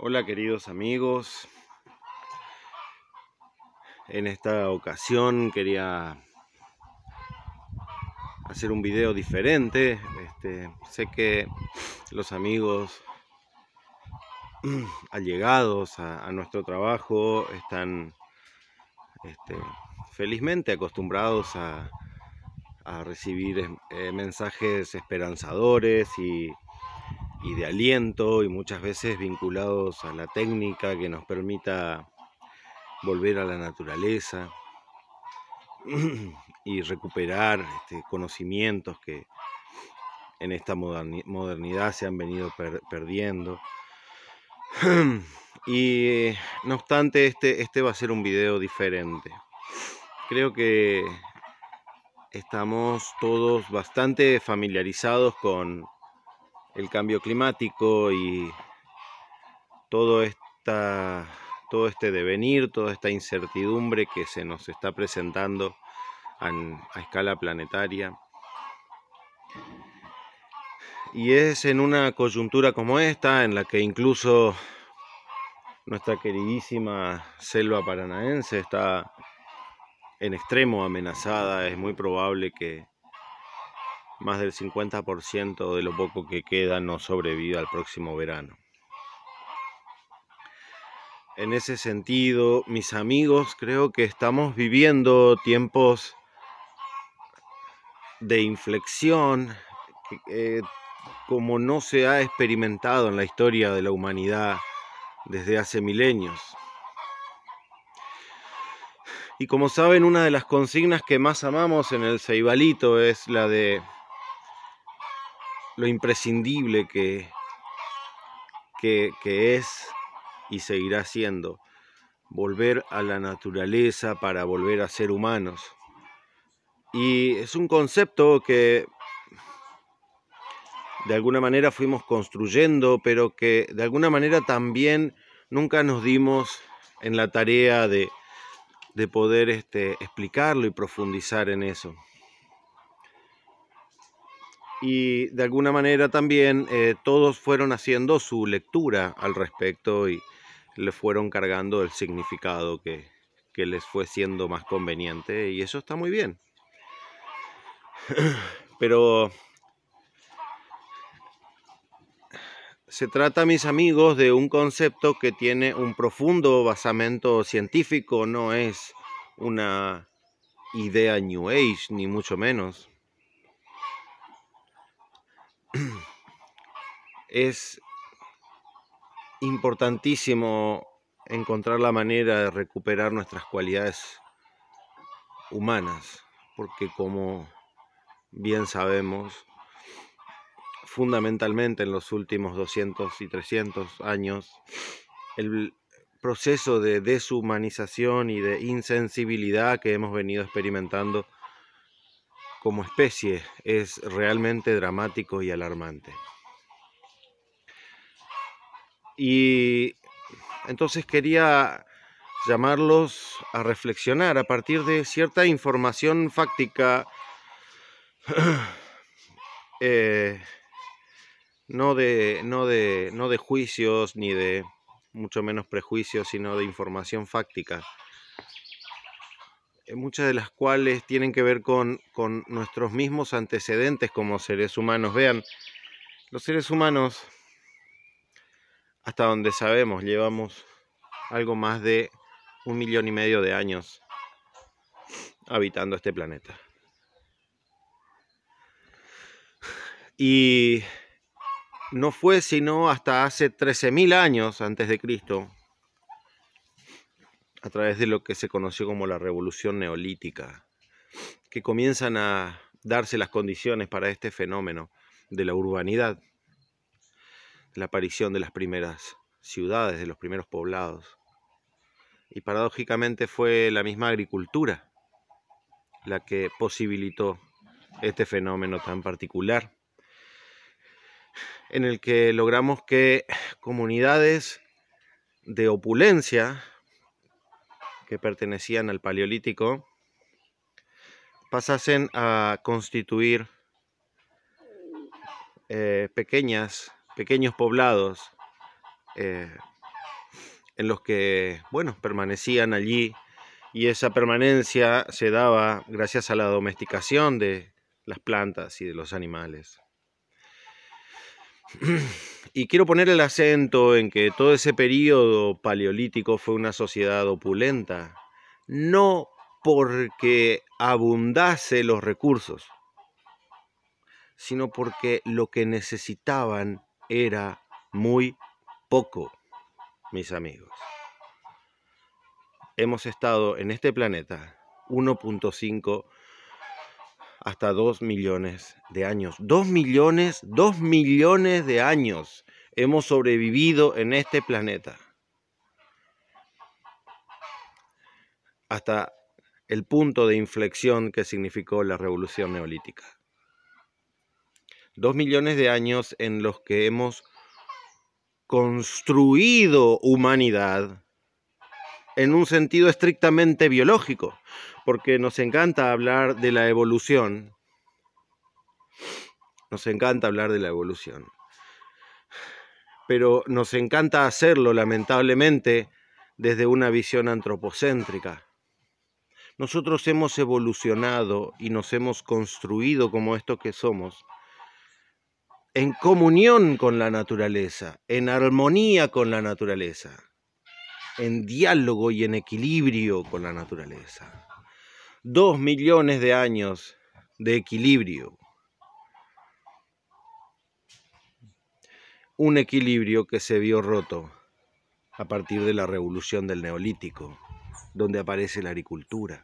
Hola queridos amigos, en esta ocasión quería hacer un video diferente. Sé que los amigos allegados a nuestro trabajo están felizmente acostumbrados a recibir mensajes esperanzadores y de aliento, y muchas veces vinculados a la técnica que nos permita volver a la naturaleza y recuperar conocimientos que en esta modernidad se han venido perdiendo. Y no obstante, este va a ser un video diferente. Creo que estamos todos bastante familiarizados con el cambio climático y todo este devenir, toda esta incertidumbre que se nos está presentando a escala planetaria. Y es en una coyuntura como esta, en la que incluso nuestra queridísima selva paranaense está en extremo amenazada. Es muy probable que más del 50% de lo poco que queda no sobreviva al próximo verano. En ese sentido, mis amigos, creo que estamos viviendo tiempos de inflexión como no se ha experimentado en la historia de la humanidad desde hace milenios. Y como saben, una de las consignas que más amamos en el Ceibalito es la de lo imprescindible que es y seguirá siendo volver a la naturaleza para volver a ser humanos. Y es un concepto que de alguna manera fuimos construyendo, pero que de alguna manera también nunca nos dimos en la tarea de poder explicarlo y profundizar en eso. Y de alguna manera también todos fueron haciendo su lectura al respecto y le fueron cargando el significado que les fue siendo más conveniente, y eso está muy bien. Pero se trata, mis amigos, de un concepto que tiene un profundo basamento científico. No es una idea New Age, ni mucho menos. Es importantísimo encontrar la manera de recuperar nuestras cualidades humanas, porque como bien sabemos, fundamentalmente en los últimos 200 y 300 años, el proceso de deshumanización y de insensibilidad que hemos venido experimentando como especie es realmente dramático y alarmante. Y entonces quería llamarlos a reflexionar a partir de cierta información fáctica, no de juicios ni de mucho menos prejuicios, sino de información fáctica, muchas de las cuales tienen que ver con nuestros mismos antecedentes como seres humanos. Vean, los seres humanos, hasta donde sabemos, llevamos algo más de 1,5 millones de años habitando este planeta. Y no fue sino hasta hace 13.000 años antes de Cristo, a través de lo que se conoció como la Revolución Neolítica, que comienzan a darse las condiciones para este fenómeno de la urbanidad, la aparición de las primeras ciudades, de los primeros poblados. Y paradójicamente fue la misma agricultura la que posibilitó este fenómeno tan particular, en el que logramos que comunidades de opulencia que pertenecían al Paleolítico pasasen a constituir pequeños poblados en los que, bueno, permanecían allí, y esa permanencia se daba gracias a la domesticación de las plantas y de los animales. Y quiero poner el acento en que todo ese periodo paleolítico fue una sociedad opulenta, no porque abundase los recursos, sino porque lo que necesitaban era muy poco, mis amigos. Hemos estado en este planeta 1.5 hasta 2 millones de años. 2 millones de años hemos sobrevivido en este planeta. Hasta el punto de inflexión que significó la revolución neolítica. 2 millones de años en los que hemos construido humanidad en un sentido estrictamente biológico, porque nos encanta hablar de la evolución. Nos encanta hablar de la evolución. Pero nos encanta hacerlo, lamentablemente, desde una visión antropocéntrica. Nosotros hemos evolucionado y nos hemos construido como esto que somos, en comunión con la naturaleza, en armonía con la naturaleza, en diálogo y en equilibrio con la naturaleza. 2 millones de años de equilibrio. Un equilibrio que se vio roto a partir de la revolución del Neolítico, donde aparece la agricultura.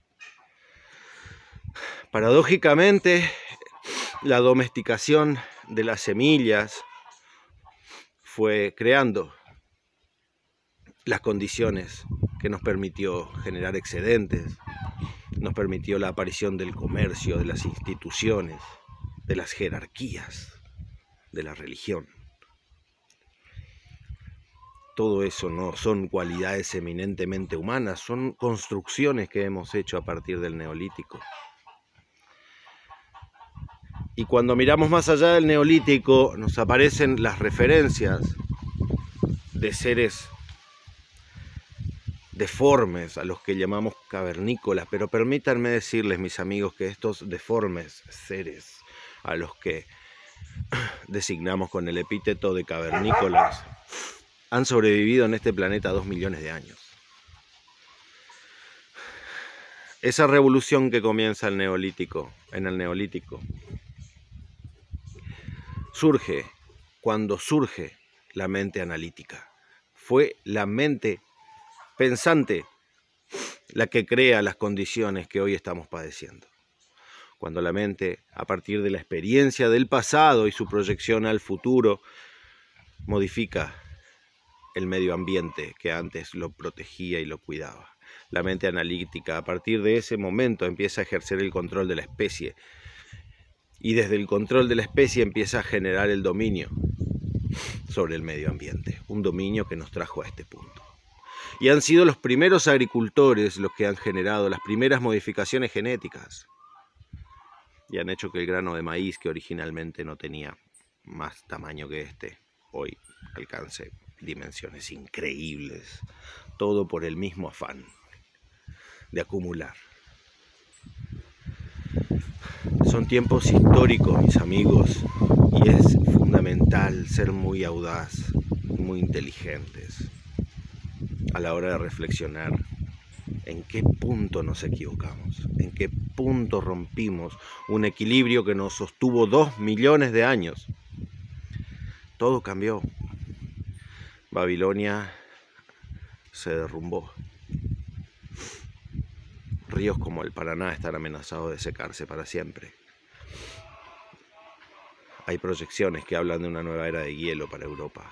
Paradójicamente, la domesticación de las semillas fue creando las condiciones que nos permitió generar excedentes, nos permitió la aparición del comercio, de las instituciones, de las jerarquías, de la religión. Todo eso no son cualidades eminentemente humanas, son construcciones que hemos hecho a partir del Neolítico. Y cuando miramos más allá del Neolítico, nos aparecen las referencias de seres deformes, a los que llamamos cavernícolas, pero permítanme decirles, mis amigos, que estos deformes seres, a los que designamos con el epíteto de cavernícolas, han sobrevivido en este planeta 2 millones de años. Esa revolución que comienza en el Neolítico, surge cuando surge la mente analítica. Fue la mente pensante la que crea las condiciones que hoy estamos padeciendo. Cuando la mente, a partir de la experiencia del pasado y su proyección al futuro, modifica el medio ambiente que antes lo protegía y lo cuidaba. La mente analítica, a partir de ese momento, empieza a ejercer el control de la especie. Y desde el control de la especie empieza a generar el dominio sobre el medio ambiente. Un dominio que nos trajo a este punto. Y han sido los primeros agricultores los que han generado las primeras modificaciones genéticas. Y han hecho que el grano de maíz, que originalmente no tenía más tamaño que este, hoy alcance dimensiones increíbles. Todo por el mismo afán de acumular. Son tiempos históricos, mis amigos, y es fundamental ser muy audaz, muy inteligentes a la hora de reflexionar en qué punto nos equivocamos, en qué punto rompimos un equilibrio que nos sostuvo 2 millones de años. Todo cambió. Babilonia se derrumbó. Ríos como el Paraná están amenazados de secarse para siempre. Hay proyecciones que hablan de una nueva era de hielo para Europa.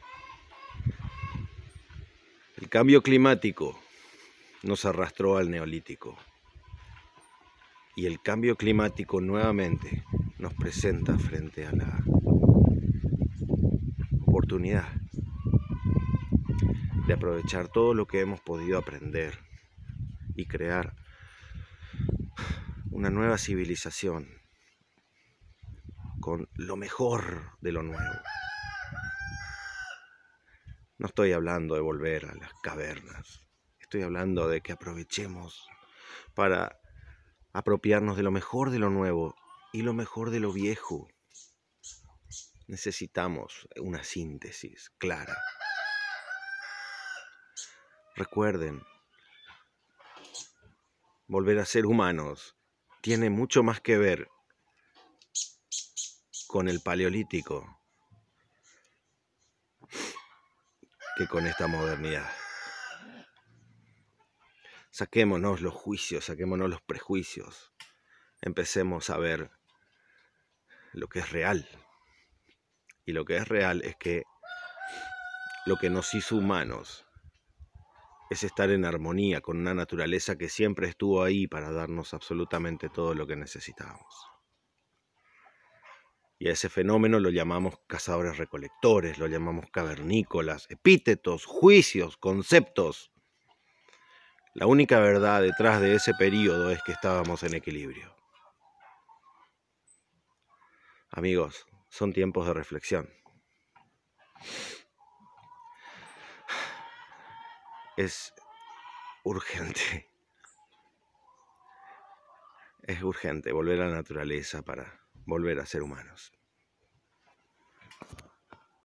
El cambio climático nos arrastró al Neolítico. Y el cambio climático nuevamente nos presenta frente a la oportunidad de aprovechar todo lo que hemos podido aprender y crear una nueva civilización con lo mejor de lo nuevo. No estoy hablando de volver a las cavernas. Estoy hablando de que aprovechemos para apropiarnos de lo mejor de lo nuevo y lo mejor de lo viejo. Necesitamos una síntesis clara. Recuerden, volver a ser humanos tiene mucho más que ver con el Paleolítico que con esta modernidad. Saquémonos los juicios, saquémonos los prejuicios. Empecemos a ver lo que es real. Y lo que es real es que lo que nos hizo humanos es estar en armonía con una naturaleza que siempre estuvo ahí para darnos absolutamente todo lo que necesitábamos. Y a ese fenómeno lo llamamos cazadores-recolectores, lo llamamos cavernícolas, epítetos, juicios, conceptos. La única verdad detrás de ese periodo es que estábamos en equilibrio. Amigos, son tiempos de reflexión. Es urgente. Es urgente volver a la naturaleza para volver a ser humanos.